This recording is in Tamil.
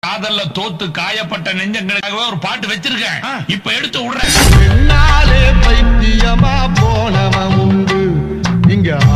காதல்ல தோத்து காயப்பட்ட நெஞ்சங்களுக்காகவே ஒரு பாட்டு வச்சிருக்கேன். இப்ப எடுத்து விடுறேன். பின்னாலே பைத்தியமா போனவன் உண்டு இங்க